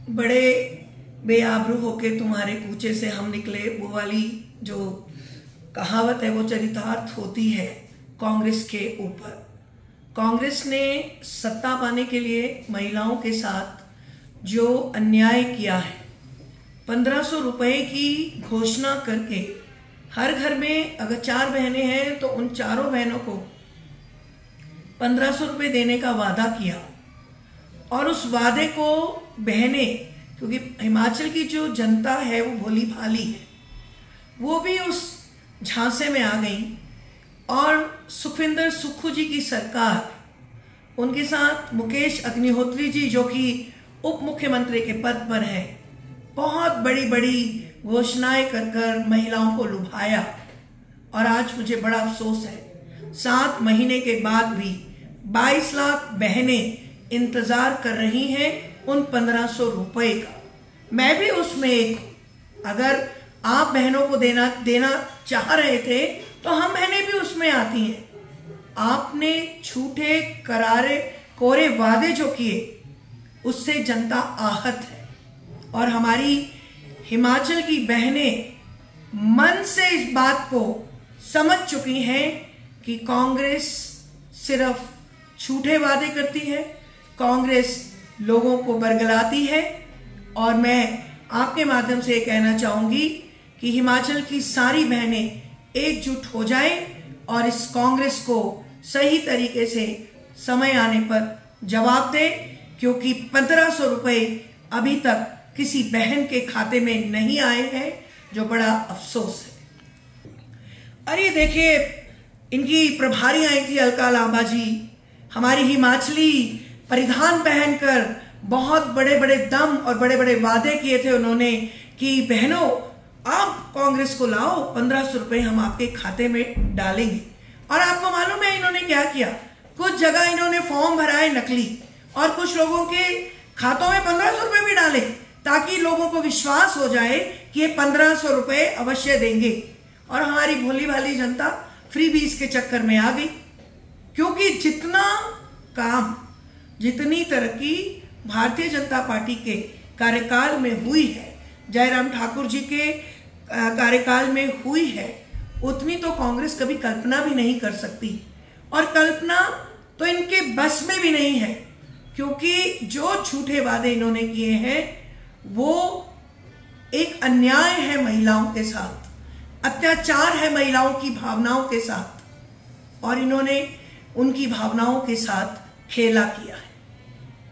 बड़े बेआबरू होके तुम्हारे कूचे से हम निकले, वो वाली जो कहावत है वो चरितार्थ होती है कांग्रेस के ऊपर। कांग्रेस ने सत्ता पाने के लिए महिलाओं के साथ जो अन्याय किया है, 1500 रुपए की घोषणा करके हर घर में अगर 4 बहनें हैं तो उन चारों बहनों को 1500 रुपए देने का वादा किया। और उस वादे को बहनें, क्योंकि हिमाचल की जो जनता है वो भोली भाली है, वो भी उस झांसे में आ गई। और सुखविंदर सुक्खू जी की सरकार, उनके साथ मुकेश अग्निहोत्री जी जो कि उप मुख्यमंत्री के पद पर है, बहुत बड़ी बड़ी घोषणाएं कर कर महिलाओं को लुभाया। और आज मुझे बड़ा अफसोस है, 7 महीने के बाद भी 22 लाख बहनें इंतजार कर रही हैं उन 1500 रुपए का। मैं भी उसमें एक, अगर आप बहनों को देना चाह रहे थे तो हम बहनें भी उसमें आती हैं। आपने झूठे करारे कोरे वादे जो किए उससे जनता आहत है। और हमारी हिमाचल की बहनें मन से इस बात को समझ चुकी हैं कि कांग्रेस सिर्फ झूठे वादे करती है, कांग्रेस लोगों को बरगलाती है। और मैं आपके माध्यम से कहना चाहूंगी कि हिमाचल की सारी बहनें एकजुट हो जाएं और इस कांग्रेस को सही तरीके से समय आने पर जवाब दें, क्योंकि 1500 रुपए अभी तक किसी बहन के खाते में नहीं आए हैं, जो बड़ा अफसोस है। अरे देखिए, इनकी प्रभारी आई थी अलका लांबा जी, हमारी हिमाचली परिधान पहनकर बहुत बड़े बड़े दम और बड़े बड़े वादे किए थे उन्होंने कि बहनों आप कांग्रेस को लाओ, 1500 रुपए हम आपके खाते में डालेंगे। और आपको मालूम है इन्होंने क्या किया? कुछ जगह इन्होंने फॉर्म भराए नकली और कुछ लोगों के खातों में 1500 रुपए भी डाले, ताकि लोगों को विश्वास हो जाए कि ये 1500 रुपए अवश्य देंगे। और हमारी भोली भाली जनता फ्री बीज के चक्कर में आ गई, क्योंकि जितना काम, जितनी तरक्की भारतीय जनता पार्टी के कार्यकाल में हुई है, जयराम ठाकुर जी के कार्यकाल में हुई है, उतनी तो कांग्रेस कभी कल्पना भी नहीं कर सकती। और कल्पना तो इनके बस में भी नहीं है, क्योंकि जो झूठे वादे इन्होंने किए हैं वो एक अन्याय है महिलाओं के साथ, अत्याचार है महिलाओं की भावनाओं के साथ, और इन्होंने उनकी भावनाओं के साथ खेला किया है।